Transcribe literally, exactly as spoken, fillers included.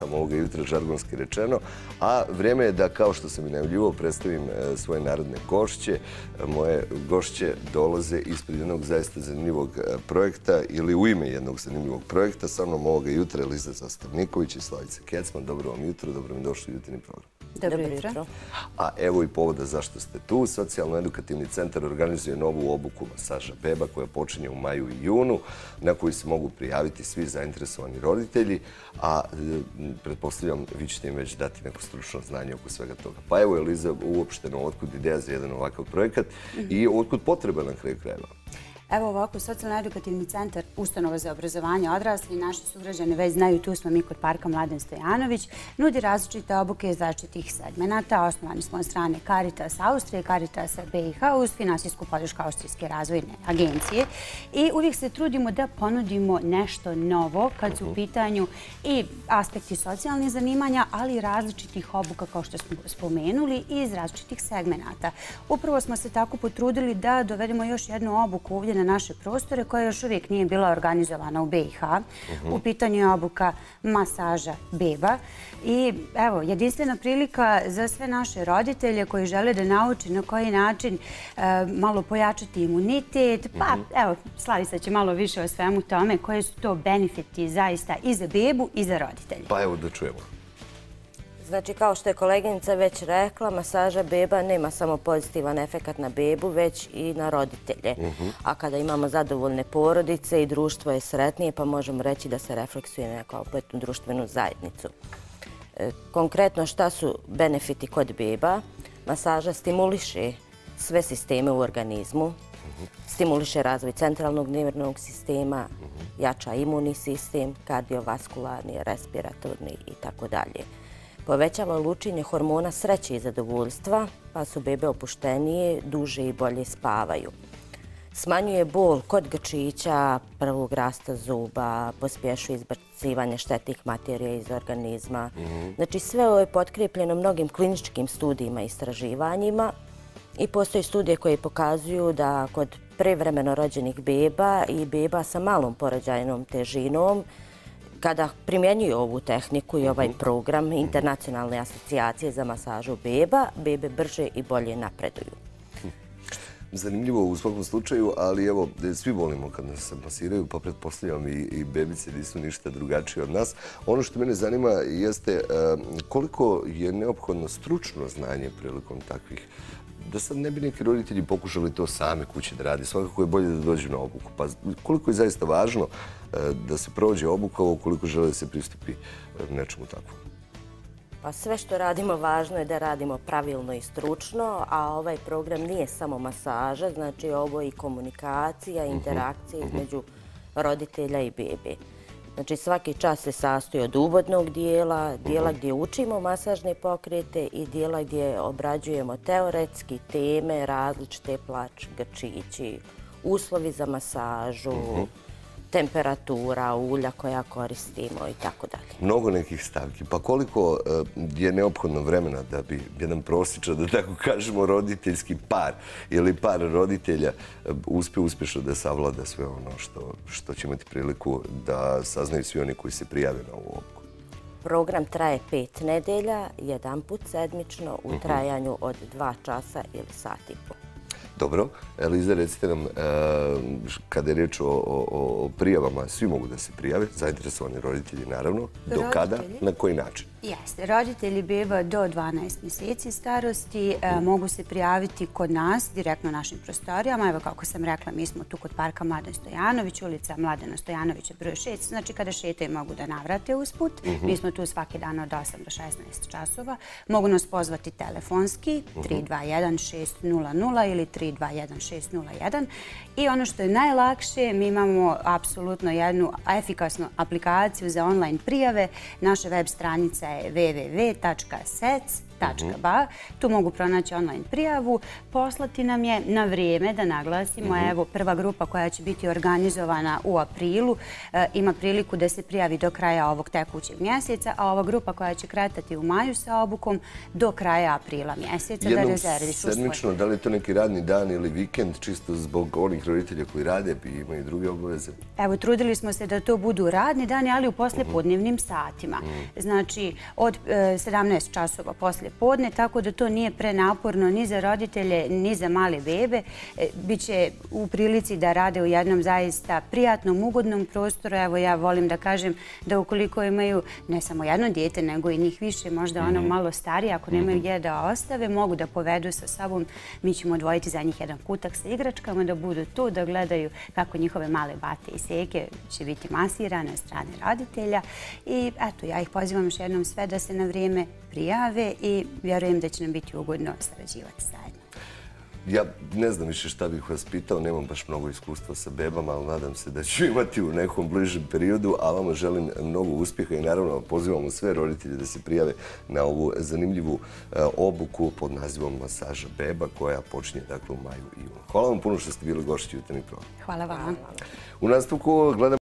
tamo ovoga jutra žargonski rečeno, a vrijeme je da, kao što sam i najavljivao, predstavim svoje narodne gošće. Moje gošće dolaze ispred jednog zaista zanimljivog projekta ili u ime jednog zanimljivog projekta. Sa mnom ovoga jutra Eliza Zastavniković i Slavica Kecman. Dobro vam jutro, dobro mi došli u jutarnji program. Dobro jutro. A evo i povoda zašto ste tu. Socijalno-edukativni centar organizuje novu obuku masaža beba koja počinje u maju i junu, na koju se mogu prijaviti svi zainteresovani roditelji, a pretpostavljam vi ćete im već dati neko stručno znanje oko svega toga. Pa evo, Eliza, uopšteno otkud ideja za jedan ovakav projekat i otkud potreba na kraju krajeva? Evo ovako, Socijalno-edukativni centar ustanova za obrazovanje odraslih, naši sugrađani već znaju, tu smo mi kod parka Mladen Stojanović, nudi različite obuke iz različitih segmenata. Osnovani smo od strane Caritas Austrije, Caritasa B i H uz finansijsku podršku Austrijske razvojne agencije i uvijek se trudimo da ponudimo nešto novo kad su u pitanju i aspekti socijalnih zanimanja, ali i različitih obuka, kao što smo spomenuli, i iz različitih segmenata. Upravo smo se tako potrudili da dovedemo još jednu obuku ovdje na naše prostore koja još uvijek nije bila organizovana u B i H. U pitanju je obuka masaža beba i evo, jedinstvena prilika za sve naše roditelje koji žele da nauče na koji način malo pojačati imunitet. Pa evo, Slavica će malo više o svemu tome koje su to benefiti zaista i za bebu i za roditelje. Pa evo da čujemo. Znači, kao što je koleginica već rekla, masaža beba nema samo pozitivan efekat na bebu, već i na roditelje. A kada imamo zadovoljne porodice i društvo je sretnije, pa možemo reći da se refleksuje na kompletnu društvenu zajednicu. Konkretno, šta su benefiti kod beba? Masaža stimuliše sve sisteme u organizmu, stimuliše razvoj centralnog nervnog sistema, jača imunni sistem, kardiovaskularni, respiratorni i tako dalje. Povećava lučenje hormona sreće i zadovoljstva, pa su bebe opuštenije, duže i bolje spavaju. Smanjuje bol kod grčića, prvog rasta zuba, pospješuje izbacivanje štetnih materija iz organizma. Znači, sve ovo je potkrijepljeno mnogim kliničkim studijima i istraživanjima i postoje studije koje pokazuju da kod prevremeno rođenih beba i beba sa malom porođajnom težinom, kada primjenjuju ovu tehniku i ovaj program Internacionalne asocijacije za masažu beba, bebe brže i bolje napreduju. Zanimljivo u svakom slučaju, ali evo, svi volimo kad nas se masiraju, pa pretpostavljam i bebice nisu ništa drugačije od nas. Ono što mene zanima jeste koliko je neophodno stručno znanje prilikom takvih, da sad ne bi neki roditelji pokušali to same kući da radi. Svakako je bolje da dođu na obuku. Pa koliko je zaista važno da se prođe obuka, ukoliko žele da se pristupi nečemu takvom? Pa sve što radimo važno je da radimo pravilno i stručno, a ovaj program nije samo masaža, znači ovo je i komunikacija, interakcija između roditelja i bebe. Znači, svaki čas se sastoji od uvodnog dijela, dijela gdje učimo masažne pokrete i dijela gdje obrađujemo teoretski teme, različite plač, grčići, uslovi za masažu, temperatura, ulja koja koristimo i tako dalje. Mnogo nekih stavki. Pa koliko je neophodno vremena da bi jedan prosječan, da tako kažemo, roditeljski par ili par roditelja uspije uspješno da savlada sve ono što će imati priliku da saznaju svi oni koji se prijave na ovu obuku? Program traje pet nedelja, jedan put sedmično u trajanju od dva časa ili sat i pol. Dobro. Eliza, recite nam, kada je reč o prijavama, svi mogu da se prijave, zainteresovani roditelji naravno. Do kada? Na koji način? Jeste. Roditelji beba do dvanaest mjeseci starosti mogu se prijaviti kod nas, direktno našim prostorijama. Evo, kako sam rekla, mi smo tu kod parka Mladen Stojanović, ulica Mladena Stojanovića broj šest. Znači, kada šetaju mogu da navrate usput. Mi smo tu svaki dan od osam do šesnaest časova. Mogu nas pozvati telefonski tri dva jedan šest nula nula ili tri dva jedan šest nula jedan. I ono što je najlakše, mi imamo apsolutno jednu efikasnu aplikaciju za online prijave. Naša web stranica je w w w tačka s e c tačka ba. Tu mogu pronaći online prijavu, poslati nam je na vrijeme, da naglasimo. Evo, prva grupa koja će biti organizovana u aprilu ima priliku da se prijavi do kraja ovog tekućeg mjeseca, a ova grupa koja će kretati u maju sa obukom do kraja aprila mjeseca da rezervišu svoj. Jednom sedmično, da li je to neki radni dan ili vikend, čisto zbog onih roditelja koji rade i imaju druge obaveze? Evo, trudili smo se da to budu radni dani, ali u poslijepodnevnim satima. Znači, od sedamnaest časova poslijepodne, tako da to nije prenaporno ni za roditelje, ni za male bebe. Biće u prilici da rade u jednom zaista prijatnom, ugodnom prostoru. Evo, ja volim da kažem da ukoliko imaju ne samo jedno dijete, nego i njih više, možda ono malo starije, ako nemaju gdje da ostave, mogu da povedu sa sobom. Mi ćemo odvojiti za njih jedan kutak sa igračkama, da budu tu, da gledaju kako njihove male bate i seke će biti masirane od strane roditelja. I eto, ja ih pozivam još jednom sve da se na vrijeme prijave i vjerujem da će nam biti ugodno sarađivati zajedno. Ja ne znam više šta bih vas pitao, nemam baš mnogo iskustva sa bebama, ali nadam se da ću imati u nekom bližem periodu, a vama želim mnogo uspjeha i naravno pozivamo sve roditelje da se prijave na ovu zanimljivu obuku pod nazivom Masaža beba koja počinje dakle u maju i junu. Hvala vam puno što ste bili gošći Jutarnjeg programa. Hvala vam. U nastavku gledamo